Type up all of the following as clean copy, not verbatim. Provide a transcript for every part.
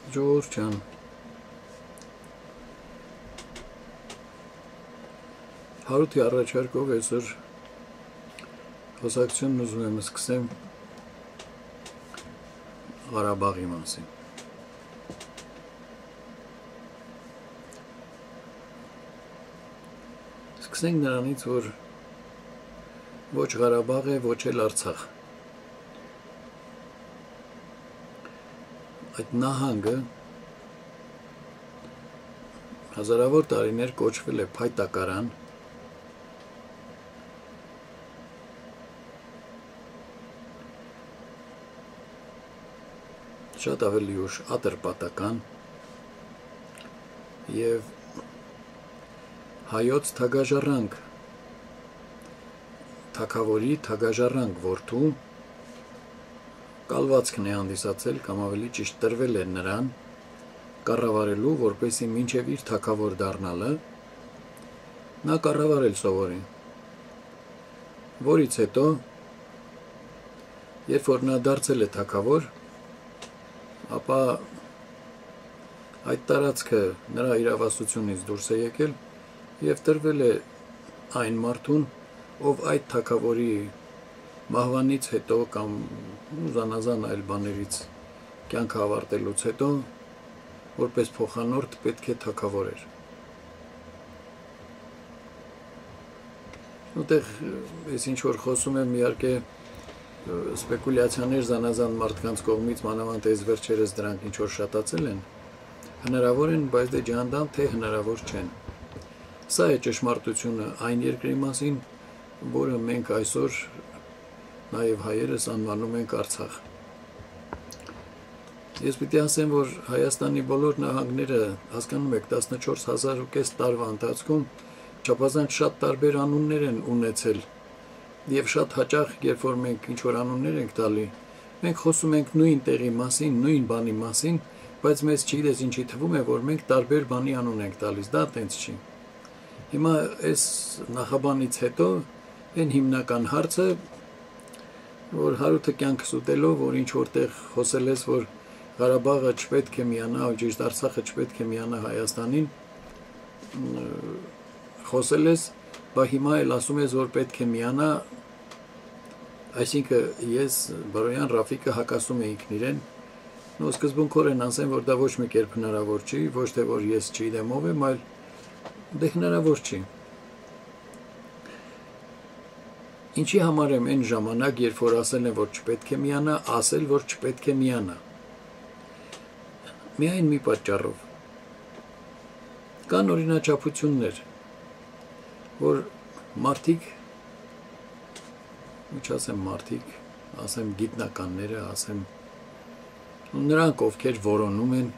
Ժողովուրդ ջան, Հարութի առաջարկով այսօր խոսակցությունն ուզում եմ սկսեմ Ղարաբաղի մասին։ Սկսենք նրանից, որ ոչ Ղարաբաղ է, ոչ էլ Արցախ։ Այդ նահանգը հազարավոր տարիներ կոչվել է փայտակարան, շատ ավելի ուշ ատրպատական և հայոց թագաժառանգ, թագավորի թագաժառանգ որդու կալվածքն է հանդիսացել կամ ավելի ճիշտ տրվել է նրան կառավարելու, որպեսզի մինչև իր թագավոր դառնալը նա կառավարել սովորի, որից հետո, երբ որ նա դարձել է թագավոր, ապա այդ տարածքը նրա իրավասությունից դուրս է եկել և տրվել է այն մարդուն, ով այդ թագավորի մահվանից հետո կամ զանազան այլ բաներից կյանքը ավարտելուց հետո որպես փոխանորդ պետք է թագավորեր։ Որտեղ ես ինչ-որ խոսում եմ, իհարկե սպեկուլյացիաներ զանազան մարդկանց կողմից, մանավանդ այս վերջերս դրանք ինչ-որ շատացել են, հնարավոր են, բայց դե ջհանդամ թե հնարավոր չեն։ Սա է ճշմարտությունը այն երկրի մասին, որը մենք այսօր նաև հայերս անվանում ենք Արցախ։ Ես պիտի ասեմ, որ Հայաստանի բոլոր նահանգները, հասկանում եք, 14,500 տարվա ընթացքում չափազանց շատ տարբեր անուններ են ունեցել և շատ հաճախ, երբ որ մենք ինչ-որ անուններ ենք տալի, մենք խոսում ենք նույն տեղի մասին, նույն բանի մասին, բայց մեզ չգիտես ինչի թվում է, որ մենք տարբեր բանի անուն ենք տալիս, դա տենց չի։ Հիմա այս նախաբանից հետո այն հիմնական հարցը, որ Հարութը կյանքս ուտելով, որ ինչ-որ տեղ խոսել ես, որ Ղարաբաղը չպետք է միանա, ճիշտ Արցախը չպետք է միանա Հայաստանին, խոսել ես, բա հիմա էլ ասում ես, որ պետք է միանա, այսինքն ես Բարոյան Ռաֆիկը հակասում էինք իրեն, սկզբունքորեն ասեմ, որ դա ոչ մի կերպ հնարավոր չի, ոչ թե որ ես չգիտեմ ով եմ, այլ դե հնարավոր չի։ Ինչի համար եմ այն ժամանակ, երբ որ ասել են, որ չպետք է միանա, ասել, որ չպետք է միանա։ Միայն մի պատճառով։ Կան օրինաչափություններ, որ մարդիկ, չասեմ մարդիկ, ասեմ գիտնականները, ասեմ նրանք, ովքեր որոնում են,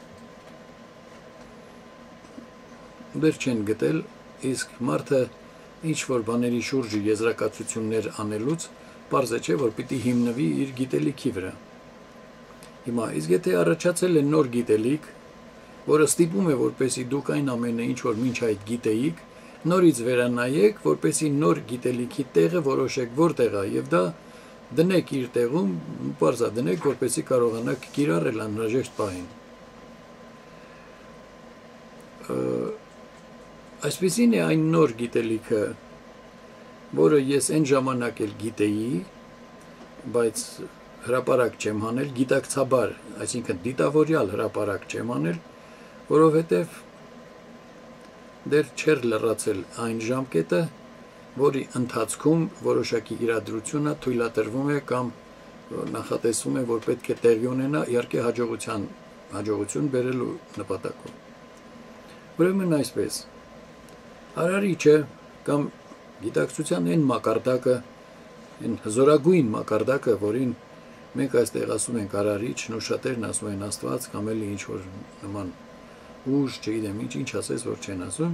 դեռ չեն գտել, իսկ մարդը ինչ-որ բաների շուրջը եզրակացություններ անելուց, պարզ է չէ, որ պիտի հիմնվի իր գիտելիքի վրա։ Հիմա, իսկ եթե առաջացել է նոր գիտելիք, որը ստիպում է, որպեսզի դուք այն ամենը, ինչ որ մինչ այդ գիտեիք, նորից վերանայեք, որպեսզի նոր գիտելիքի տեղը որոշեք որտեղ է, և դա դնեք իր տեղում, պարզ է դնեք, որպեսզի կարողանաք կիրառել անհրաժեշտ պահին։ Այսպիսին է այն նոր գիտելիքը, որը ես այն ժամանակ էլ գիտեի, բայց հրապարակ չեմ հանել, գիտակցաբար, այսինքն դիտավորյալ հրապարակ չեմ հանել, որովհետև դեռ չէր լրացել այն ժամկետը, որի ընթացքում որոշակի իրադրությունը թույլատրվում է կամ նախատեսվում է, որ պետք է տեղի ունենա, իհարկե հաջողություն բերելու նպատակով։ Ուրեմն այսպես, Արարիչը կամ գիտակցության այն մակարդակը, այն հզորագույն մակարդակը, որին մենք այստեղ ասում ենք Արարիչն ու շատերն ասում են Աստված կամ էլի ինչ-որ նման ուժ, չգիտեմ ինչ ասես, որ չեն ասում,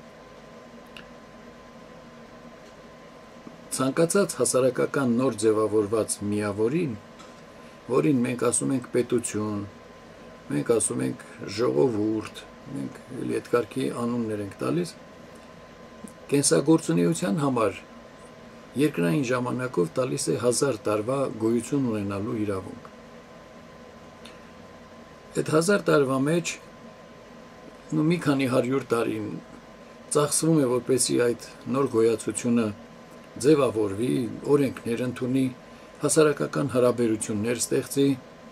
ցանկացած հասարակական նոր ձևավորված միավորին, որին մենք ասում ենք պետություն, մենք ասում ենք ժողովուրդ, մենք էլի այդ կարգի անուններ ենք տալիս, կենսագործունեության համար երկրային ժամանակով տալիս է 1000 տարվա գոյություն ունենալու իրավունք։ այդ 1000 տարվա մեջ մի քանի 100 տարին ծախսվում է, որպեսզի այդ նոր գոյացությունը ձևավորվի, օրենքներ ընդունի, հասարակական հարաբերություններ ստեղծի։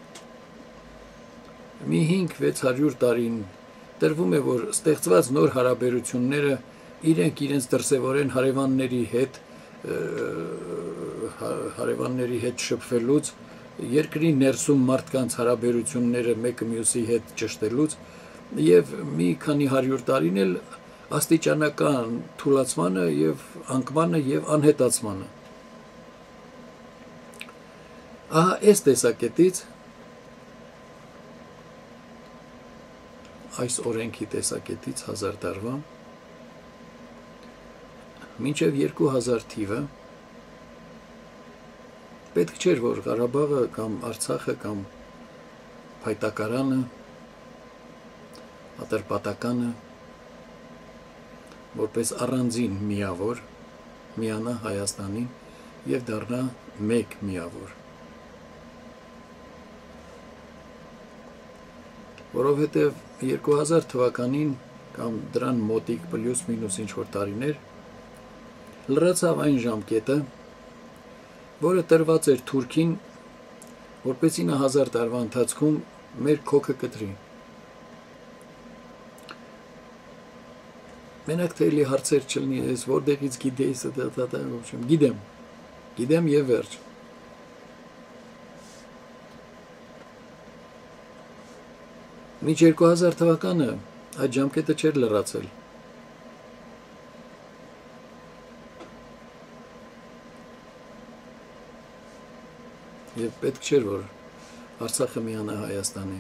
Մի 5-600 տարին տրվում է, որ ստեղծված նոր հարաբերությունները իրենց դրսևորեն հարևանների հետ շփվելուց, երկրի ներսում մարդկանց հարաբերությունները մեկը մյուսի հետ ճշտելուց եւ մի քանի 100 տարին էլ աստիճանական թուլացմանը եւ անկմանը եւ անհետացմանը։ Ահա այս տեսակետից, այս օրենքի տեսակետից 1000 տարվա մինչև 2000 թիվը պետք չէր, որ Ղարաբաղը կամ Արցախը կամ Փայտակարանը, Ատրպատականը որպես առանձին միավոր միանա Հայաստանին եւ դառնա մեկ միավոր։ Որովհետև 2000 թվականին կամ դրան մոտիկ պլյուս մինուս ինչ-որ տարիներ լրացավ այն ժամկետը, որը տրված էր Թուրքին, որպեսզի նա 1000 տարվա ընթացքում մեր քոքը կտրի։ Մենակ թե էլի հարցեր չլինի, ես որտեղից գիտեի, գիտեմ եւ վերջ։ Մինչ 2000 թվականը այդ ժամկետը չէր լրացել։ Եվ պետք չէր, որ Արցախը միանա Հայաստանին։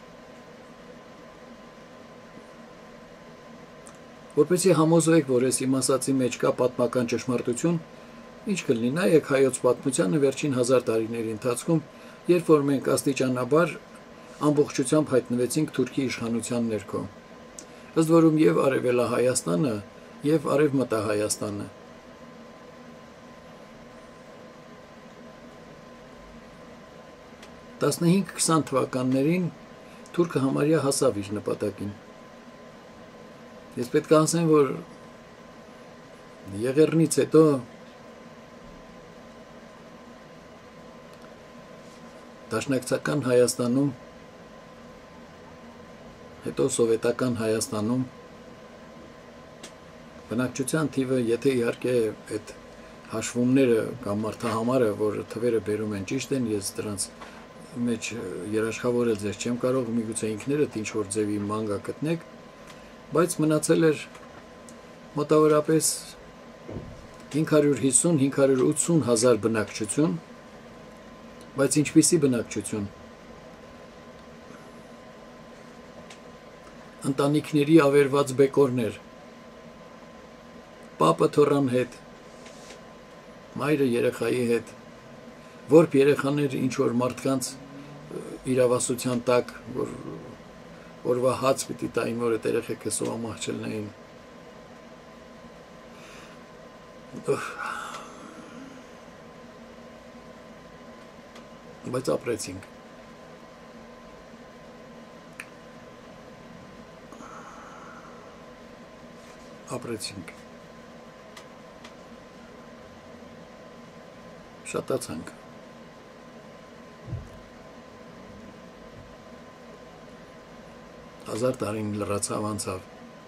Որպեսզի համոզվեք, որ ես իմ ասածի մեջ կա պատմական ճշմարտություն, ինչ կլինի, նայեք հայոց պատմությանը վերջին 1000 տարիների ընթացքում, երբ որ մենք աստիճանաբար ամբողջությամբ հայտնվեցինք Թուրքի իշխանության ներքո։ Ըստ որում եւ Արևելահայաստանը, եւ Արևմտահայաստանը 15-20 թվականներին թուրքը համարյա հասավ իր նպատակին։ Ես պետք է ասեմ, որ Եղեռնից հետո Դաշնակցական Հայաստանում, հետո Սովետական Հայաստանում բնակչության թիվը, եթե իհարկե այդ հաշվումները կամ մարդահամարը, որ թվերը բերում են ճիշտ են, ես դրանց մեջ երաշխավորել ձեզ չեմ կարող, միգուցե ինքներդ ինչ-որ ձևի մանգա գտնեք, բայց մնացել էր մոտավորապես 550-580 հազար բնակչություն, բայց ինչպիսի բնակչություն։ Ընտանիքների ավերված բեկորներ, պապը թոռան հետ, մայրը երեխայի հետ, որբ երեխաներ ինչ-որ մարդկանց իրավասության տակ, որ օրվա հաց պիտի տային, որ այդ երեխեքը սովամահ չլինեին։ Բայց ապրեցինք։ Շատացանք։ Հազար տարին լրացավ անցավ։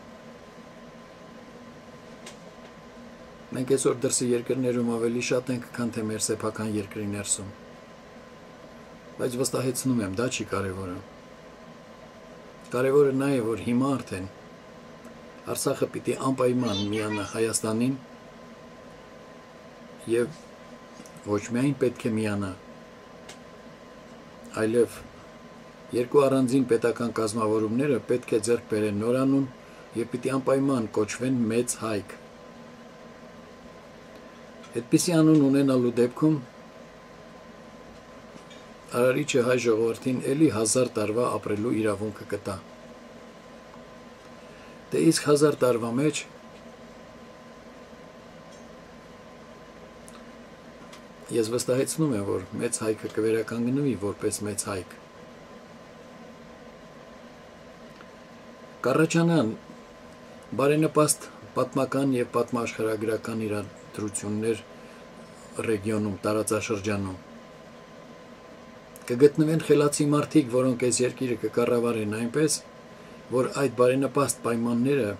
Մենք այսօր դրսի երկրներում ավելի շատ ենք, քան թե մեր սեփական երկրի ներսում։ Բայց վստահեցնում եմ, դա չի կարևորը։ Կարևորը նա է, որ հիմա արդեն Արցախը պիտի անպայման միանա Հայաստանին եւ ոչ միայն պետք է միանա, այլև երկու առանձին պետական կազմավորումները պետք է ձեռք բերեն նորանուն եւ պիտի անպայման կոչվեն Մեծ Հայք։ Այդպիսի անուն ունենալու դեպքում Արարիչը հայ ժողովրդին էլի 1000 տարվա ապրելու իրավունքը կտա։ Դե իսկ 1000 տարվա մեջ ես վստահեցնում եմ, որ Մեծ Հայքը կվերականգնվի որպես Մեծ Հայք։ կառաջանան բարենպաստ պատմական եւ պատմաշխարհագրական իրադրություններ ռեգիոնում, տարածաշրջանում։ Կգտնվեն խելացի մարդիկ, որոնք այս երկիրը կկառավարեն այնպես, որ այդ բարենպաստ պայմանները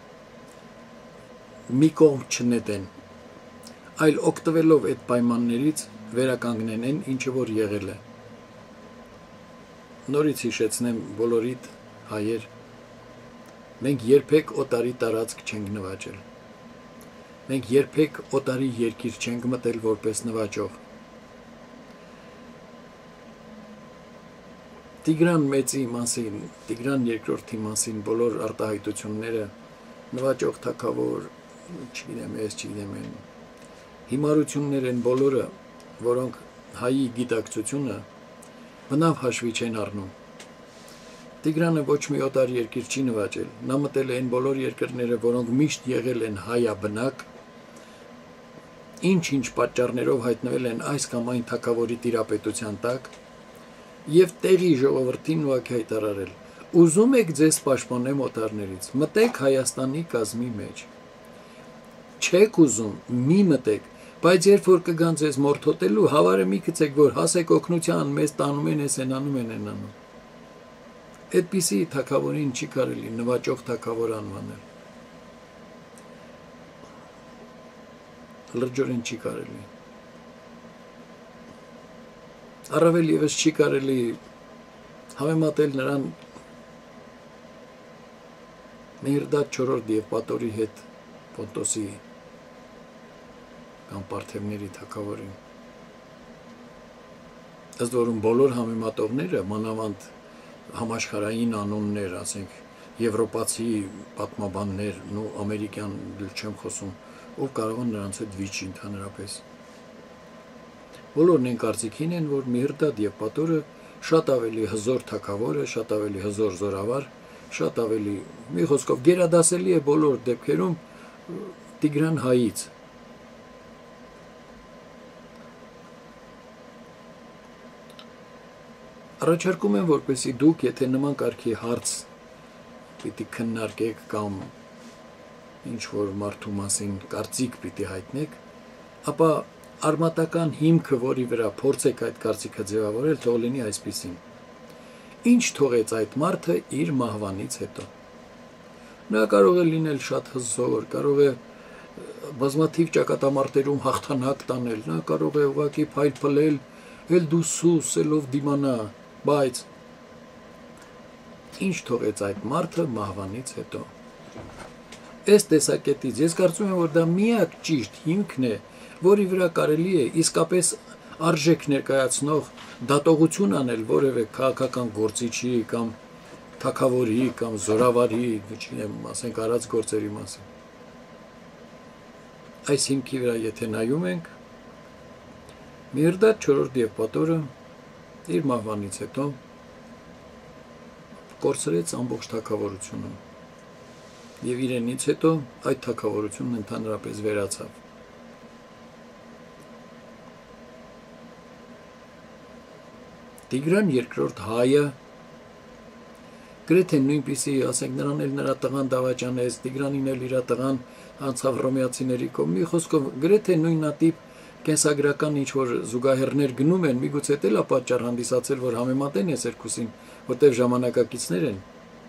մի կողմ չնետեն, այլ օգտվելով այդ պայմաններից վերականգնեն այն, ինչը որ եղել է։ Նորից հիշեցնեմ բոլորիդ հայեր, մենք երբեք օտարի տարածք չենք նվաճել։ Մենք երբեք օտարի երկիր չենք մտել որպես նվաճող։ Տիգրան մեծի մասին, Տիգրան երկրորդի մասին բոլոր արտահայտությունները նվաճող թագավոր, չգիտեմ, հիմարություններ են բոլորը, որոնք հայի գիտակցությունը բնավ հաշվի չեն առնում։ Տիգրանը ոչ մի օտար երկիր չի նվաճել, նա մտել է այն բոլոր երկրները, որոնք միշտ եղել են հայաբնակ, ինչ-ինչ պատճառներով հայտնվել են այս կամ այն թագավորի տիրապետության տակ, եւ տեղի ժողովրդին ուղղակի հայտարարել. ուզում եք ձեզ պաշտպանեմ օտարներից, մտեք Հայաստանի կազմի մեջ։ Չեք ուզում, մի մտեք, բայց երբ որ կգան ձեզ մորթոտելու, հավարը մի գցեք, որ հասեք օգնության, մեզ տանում են, են անում։ Այդպիսի թագավորին չի կարելի նվաճող թագավոր անվանել։ Լրջորեն չի կարելի։ Առավել ևս չի կարելի համեմատել նրան Մեհրդադ IV եւ Պատորի հետ Պոնտոսի կամ Պարթևների թագավորին։ Ըստ որում բոլոր համեմատողները, մանավանդ համաշխարհային անուններ, ասենք եվրոպացի պատմաբաններ, ամերիկյան չեմ խոսում, ով կարող են նրանց հետ վիճի ընդհանրապես։ Բոլորն են կարծիքին են, որ Մեհրդադ եւ Պատորը շատ ավելի հզոր թագավոր է, շատ ավելի հզոր զորավար, շատ ավելի, մի խոսքով, գերադասելի է բոլոր դեպքերում Տիգրան հայից։ Առաջարկում եմ, որպեսզի դուք, եթե նման կարգի հարց պիտի քննարկեք կամ ինչ-որ մարդու մասին կարծիք պիտի հայտնեք, ապա արմատական հիմքը, որի վրա փորձեք այդ կարծիքը ձևավորել, թող լինի այսպիսին. Ինչ թողեց այդ մարդը իր մահվանից հետո։ Նա կարող է լինել շատ հզոր, կարող է բազմաթիվ ճակատամարտերում հաղթանակ տանել, նա կարող է ուղղակի փայլփլել, էլ դու սուսելով դիմանա, բայց ինչ թողեց այդ մարդը մահվանից հետո։ Այս տեսակետից ես կարծում եմ, որ դա միակ ճիշտ հիմքն է, որի վրա կարելի է իսկապես արժեք ներկայացնող դատողություն անել որևէ քաղաքական գործիչի կամ թագավորի կամ զորավարի, չգիտեմ, ասենք արած գործերի մասին։ Այս հիմքի վրա եթե նայում ենք, Մեհրդադ IV եւ Պատորը իր մահվանից հետո կորցրեց ամբողջ թագավորությունը եւ իրենից հետո այդ թագավորությունն ընդհանրապես վերացավ։ Տիգրան II հայը գրեթե նույնպիսի, ասենք, նրան էլ նրա տղան դավաճանեց, Տիգրանին էլ իր տղան անցավ հռոմեացիների կողմ, մի խոսքով գրեթե նույնատիպ կենսագրական ինչ-որ զուգահեռներ գնում են, միգուցե էլ է պատճառ հանդիսացել, որ համեմատեն այս երկուսին, որտեղ ժամանակակիցներ են։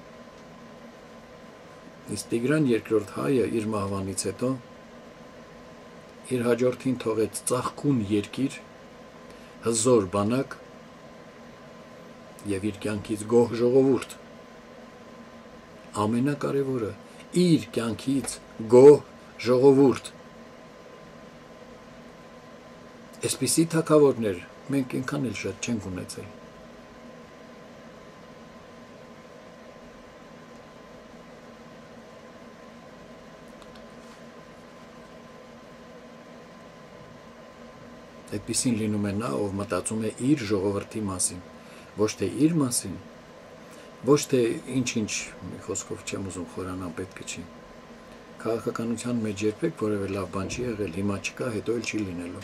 Իսկ Տիգրան II հայը իր մահվանից հետո իր հաջորդին թողեց ծաղկուն երկիր, հզոր բանակ եւ իր կյանքից գոհ ժողովուրդ։ Ամենակարևորը իր կյանքից գոհ ժողովուրդ։ Այսպիսի թագավորներ մենք այնքան էլ շատ չենք ունեցել։ Այդպիսին լինում է նա, ով մտածում է իր ժողովրդի մասին, ոչ թե իր մասին, ոչ թե ինչ-ինչ, մի խոսքով չեմ ուզում խորանալ, պետք չի։ Քաղաքականության մեջ երբեք որևէ լավ բան չի եղել, հիմա չկա, հետո էլ չի լինելու։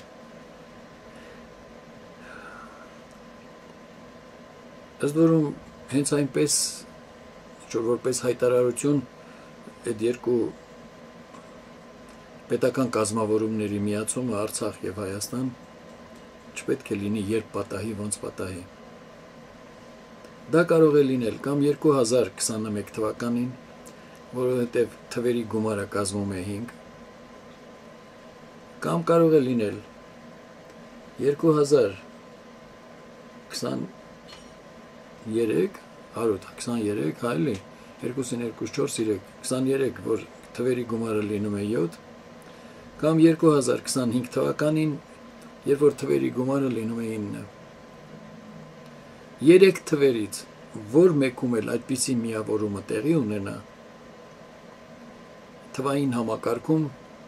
Ըստ որում հենց այնպես Որ որպես հայտարարություն այդ երկու պետական կազմավորումների միացումը Արցախ եւ Հայաստան չպետք է լինի երբ պատահի, ոնց պատահի։ Դա կարող է լինել կամ 2021 թվականին, որովհետև թվերի գումարը կազմում է 5, կամ կարող է լինել 2023, հարուտ 23, հայլի 2-ին 2, 4, 3, 23, որ թվերի գումարը լինում է 7, կամ 2025 թվականին, երբ որ թվերի գումարը լինում է 9։ 3 թվերից որ մեկում էլ այդպիսի միավորումը տեղի ունենա, թվային համակարգում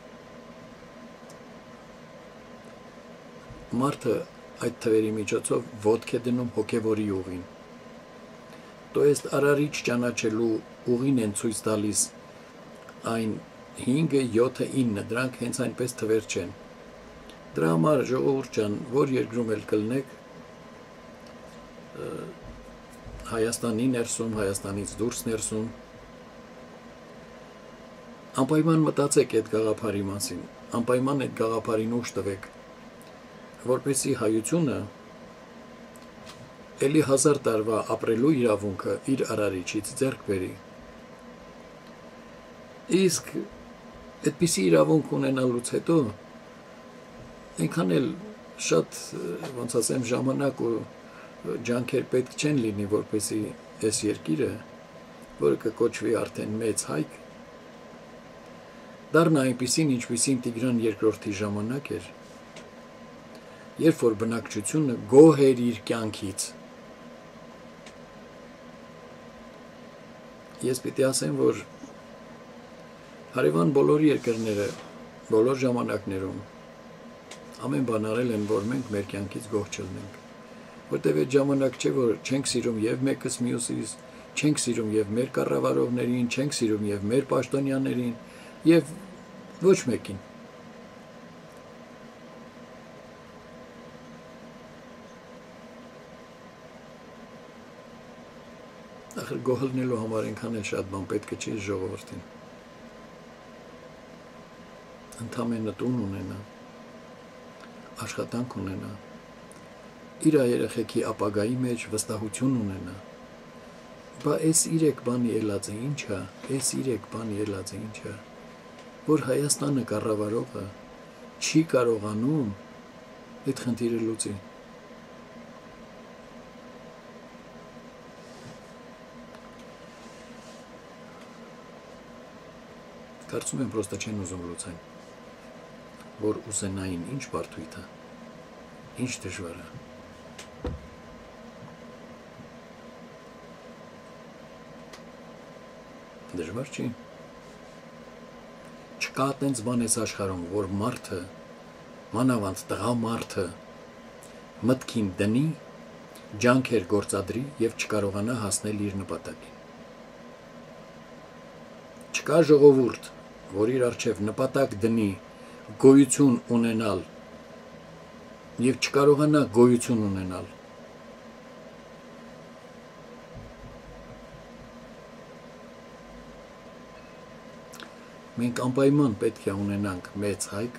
մարդը այդ թվերի միջոցով ոտք է դնում հոգևորի ուղին։ То есть արարիչ ճանաչելու ուղին են ցույց տալիս այն 5-ը, 7-ը, 9, դրանք հենց այնպես թվեր չեն։ Դրա համար ժողովուրդ ջան, որ երկրում էլ կլնեք, Հայաստանի ներսում, Հայաստանից դուրս ներսում, անպայման մտածեք այդ գաղափարի մասին, անպայման այդ գաղափարին ուժ տվեք, որպեսզի հայությունը էլի 1000 տարվա ապրելու իրավունքը իր արարիչից ձեռք բերի։ Իսկ այդպիսի իրավունք ունենալուց հետո այնքան էլ շատ, ոնց ասեմ, ժամանակ ու ջանքեր պետք չեն լինի, որպեսզի այս երկիրը, որը կկոչվի արդեն մեծ հայք, դառնա այնպիսին, ինչպիսին Տիգրան II-ի ժամանակ էր, երբ որ բնակչությունը գոհ էր իր կյանքից։ Ես պիտի ասեմ, որ հարևան բոլոր երկրները, բոլոր ժամանակներում ամեն բան արել են, որ մենք մեր կյանքից գոհ չլինենք, որտև այդ ժամանակ չէ, որ չենք սիրում եւ մեկս մյուսից, չենք սիրում եւ մեր կառավարողներին, չենք սիրում եւ մեր պաշտոնյաներին եւ ոչ մեկին։ Ախր գոհ լինելու համար այնքան էլ շատ բան պետք է չի ժողովրդին։ Ընդամենը տուն ունենա, աշխատանք ունենա, իր երեխեքի ապագայի մեջ վստահություն ունենա։ Բա այս 3 բանի ելածը ինչ է, այս 3 բանի ելածը ինչ է, որ Հայաստանը կառավարողը չի կարողանում այդ խնդիրը լուծի։ Կարծում եմ պրոստը չեն ուզում լուծեն, որ ուզենային ինչ բարդույթ է, ինչ դժվար է։ Դժվար չի։ Չկա այտենց բան այս աշխարհում, որ մարդը, մանավանդ տղամարդը մտքին դնի, ջանքեր գործադրի եւ չկարողանա հասնել իր նպատակին։ Չկա ժողովուրդ, որ իր առջև նպատակ դնի գոյություն ունենալ եւ չկարողանա գոյություն ունենալ։ Մենք անպայման պետք է ունենանք մեծ հայք,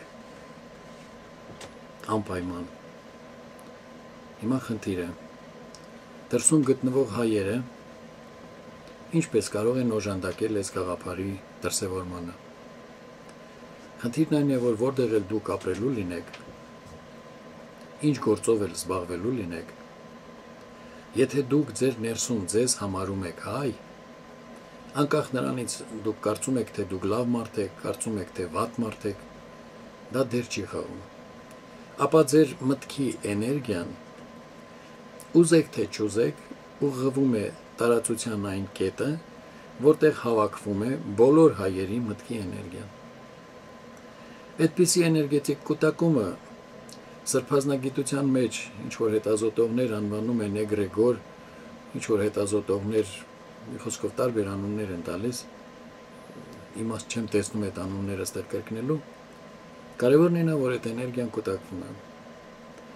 անպայման։ Հիմա խնդիրը դրսում գտնվող հայերը ինչպես կարող են օժանդակել այս գաղափարի դրսևորմանը։ Խնդիրն այն է, որ որտեղ էլ դուք ապրելու լինեք, ինչ գործով էլ զբաղվելու լինեք, եթե դուք ձեր ներսում ձեզ համարում եք հայ, անկախ նրանից դուք կարծում եք, թե դուք լավ մարդ եք, կարծում եք, թե վատ մարդ եք, դա դեր չի խաղում։ Ապա ձեր մտքի էներգիան, ուզեք թե չուզեք, ուղղվում է տարածության այն կետը, որտեղ հավաքվում է բոլոր հայերի մտքի էներգիան։ Այդպիսի էներգետիկ կուտակումը սրբազնագիտության մեջ ինչ-որ հետազոտողներ անվանում են էգրեգոր, ինչ-որ հետազոտողներ մի խոսքով տարբեր անուններ են տալիս, իմաստ չեմ տեսնում այդ անունները ստեղ կրկնելու, կարևորն այն է, որ այդ էներգիան կուտակվում է։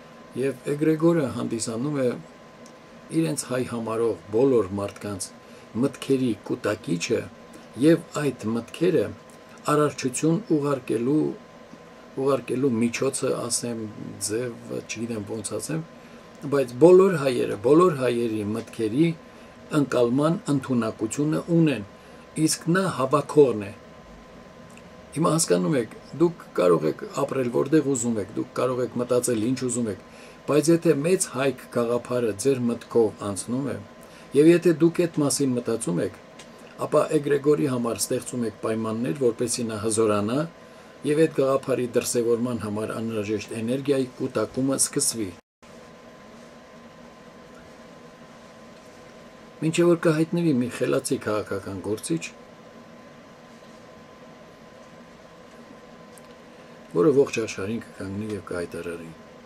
Եվ էգրեգորը հանդիսանում է իրենց հայ համարող բոլոր մարդկանց մտքերի կուտակիչը եւ այդ մտքերը արարչություն ուղարկելու միջոցը, ասեմ, ձևը, չգիտեմ ոնց ասեմ, բայց բոլոր հայերի մտքերի ընկալման ընդունակությունը ունեն, իսկ նա հավաքողն է։ Հիմա հասկանում եք, դուք կարող եք ապրել որտեղ ուզում եք, դուք կարող եք մտածել ինչ ուզում եք, բայց եթե մեծ հայք գաղափարը ձեր մտքով անցնում է, եւ եթե դուք այդ մասին մտածում եք, ապա էգրեգորի համար ստեղծում եք պայմաններ, որպեսզի նա հզորանա եւ այդ գաղափարի դրսեւորման համար անհրաժեշտ էներգիայի կուտակումը սկսվի։ Մինչև որ կհայտնվի մի խելացի քաղաքական գործիչ, որը ողջ աշխարհին կկանգնի եւ կհայտարարի։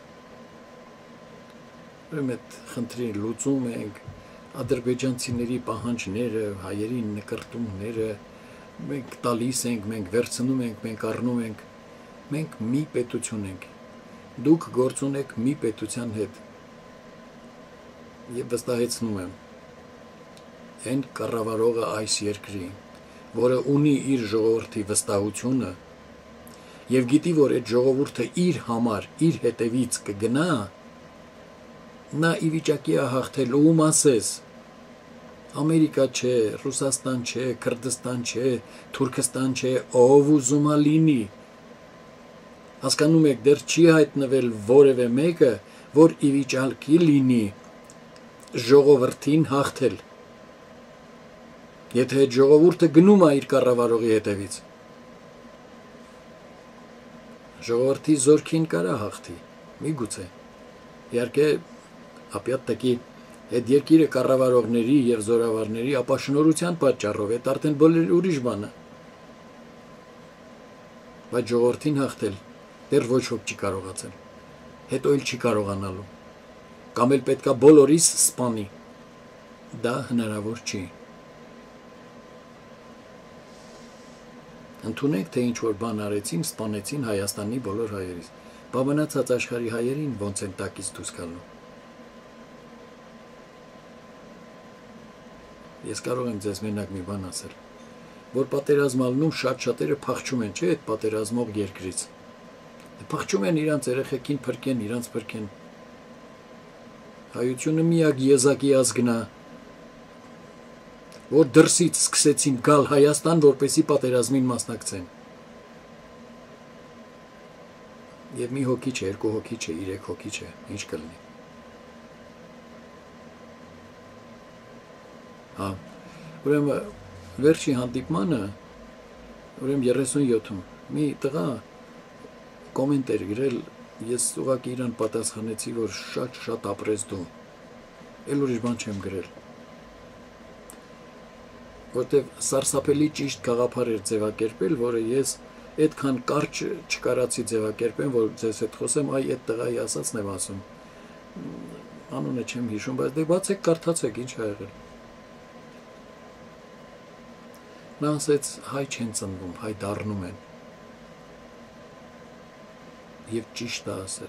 Ուրեմն այդ խնդրի լուծում ենք, ադրբեջանցիների պահանջները, հայերի նկարտումները, մենք տալիս ենք, մենք վերցնում ենք, մենք առնում ենք, մենք մի պետություն ենք։ Դուք գործ ունեք մի պետության հետ։ Եվ վստահեցնում եմ, այն կառավարողը այս երկրի, որը ունի իր ժողովրդի վստահությունը եւ գիտի, որ այդ ժողովուրդը իր համար, իր հետևից կգնա, նա ի վիճակի է հաղթել ում ասես, Ամերիկա չէ, Ռուսաստան չէ, Քրդստան չէ, Թուրքստան չէ, ով ուզում է լինի։ Հասկանում եք, դեռ չի հայտնվել որևէ մեկը, որ ի վիճակի լինի ժողովրդին հաղթել։ Եթե այդ ժողովուրդը գնում է իր կառավարողի հետևից, ժողովրդի զորքին կարա հաղթի, միգուցե։ Իհարկե, ապյատ-տակի այդ երկիրը կառավարողների եւ զորավարների ապաշնորհության պատճառով է, արդեն բոլոր ուրիշ բան է։ Բայց ժողովրդին հաղթել դեռ ոչ ոք չի կարողացել։ Հետո էլ չի կարողանալու։ Կամ էլ պետքա բոլորիս սպանի։ Դա հնարավոր չի։ Ընդունենք, թե ինչ որ բան արեցին, սպանեցին Հայաստանի բոլոր հայերից։ Բա մնացած աշխարհի հայերին ոնց են տակից դուրս գալու։ Ես կարող եմ ձեզ մենակ մի բան ասել, որ պատերազմալնում շատ-շատերը փախչում են, չէ՞, այդ պատերազմող երկրից։ Փախչում են իրանց երեխեքին փրկեն, իրանց փրկեն։ Հայությունը միակ եզակի ազգն է, որ դրսից սկսեցին գալ Հայաստան, որպեսի պատերազմին մասնակցեն։ Եվ մի հոգի չէ, երկու հոգի չէ, 3 հոգի չէ, ինչ կլինի։ Հա, ուրեմն վերջի հանդիպմանը, ուրեմն 37-ում մի տղա կոմենտ էր գրել, ես ուղղակի իրան պատասխանեցի, որ շատ ապրես դու, էլ ուրիշ բան չեմ գրել, որտեվ սարսափելի ճիշտ գաղափար էր ձևակերպել, որը ես այդքան կարճ չկարացի ձևակերպեմ, որ ձեզ հետ խոսեմ, այ այդ տղայի ասածն եմ ասում, անունը չեմ հիշում, բայց դե բացեք, կարդացեք, ինչ ա եղել։ Նա ասեց, հայ չեն ծնվում, հայ դառնում են։ Եվ ճիշտ է ասել։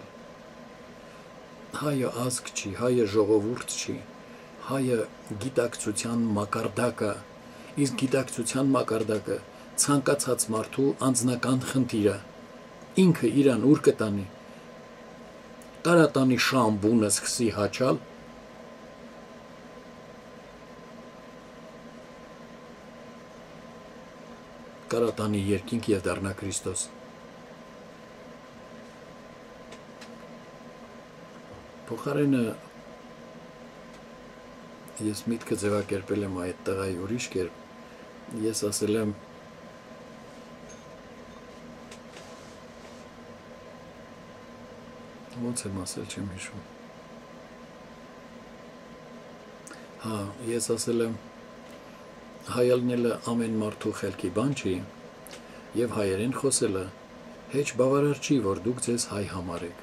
Հայը ազգ չի, հայը ժողովուրդ չի, հայը գիտակցության մակարդակ է, իսկ գիտակցության մակարդակը ցանկացած մարդու անձնական խնդիր է։ Ինքը իրան ուր կտանի։ Կարա տանի շամ բունը սկսի հաչալ, կարա տանի երկինք եւ դառնա Քրիստոս։ Փոխարենը ես միտքը ձևակերպել եմ այդ տղայի ուրիշ կերպ, ես ասել եմ ոնց եմ ասել, չեմ հիշում։ Հա, ես ասել եմ հայելնելը ամեն մարդու խելքի բան չի եւ հայերեն խոսելը հեչ բավարար չի, որ դուք ձեզ հայ համարեք։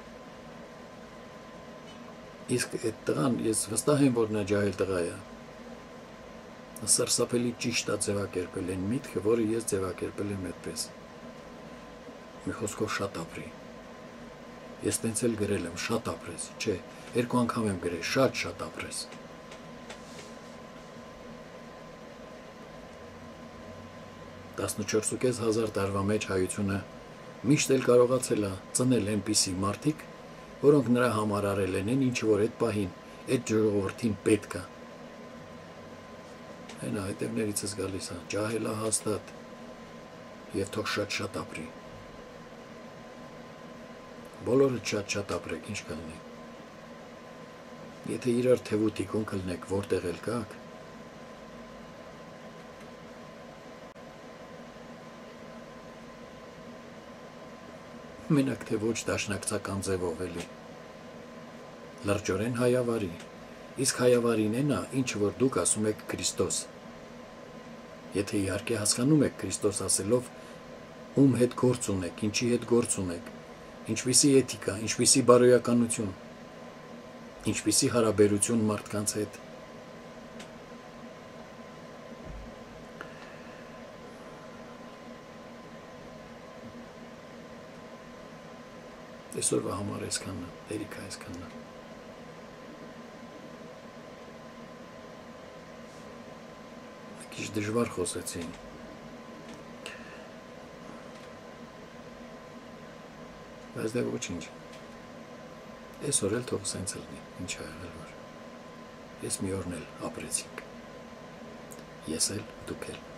Իսկ այդ տղան, ես վստահ եմ, որ նա ջահել տղա է։ Սարսափելի ճիշտ է ձևակերպել այն միտքը, որը ես ձևակերպել եմ այդպես։ Մի խոսքով շատ ապրի։ Ես տենց էլ գրել եմ, շատ ապրես, չէ, 2 անգամ եմ գրել, շատ ապրես։ 14,500 տարվա մեջ հայությունը միշտ էլ կարողացել է ծնել այնպիսի մարդիկ, որոնք նրա համար արել են ինչ որ այդ պահին, այդ ժողովրդին պետք է։ Այն հետևներիցս գալիս է, ջահելա հաստատ եւ թող շատ ապրի։ Բոլորը շատ ապրեք, ինչ կլինի։ Եթե իրար թևուտիկուն կլնեք, որտեղ էլ կաք, մենակ թե ոչ դաշնակցական ձևով էլի, լրջորեն հայավարի, իսկ հայավարին էնա, ինչ որ դուք ասում եք Քրիստոս, եթե իհարկե հասկանում եք Քրիստոս ասելով, ում հետ գործ ունեք, ինչի հետ գործ ունեք, ինչպիսի էթիկա, ինչպիսի բարոյականություն, ինչպիսի հարաբերություն մարդկանց հետ։ Այսօրվա համար այսքանն է, դերիք այսքանն է։ Քիչ դժվար խոսեցի։ Բայց դե ոչինչ։ Այսօր էլ թող սենց լինի, ինչ ա եղել որ։ Ես մի օրն էլ ապրեցինք։ Ես էլ, դուք էլ։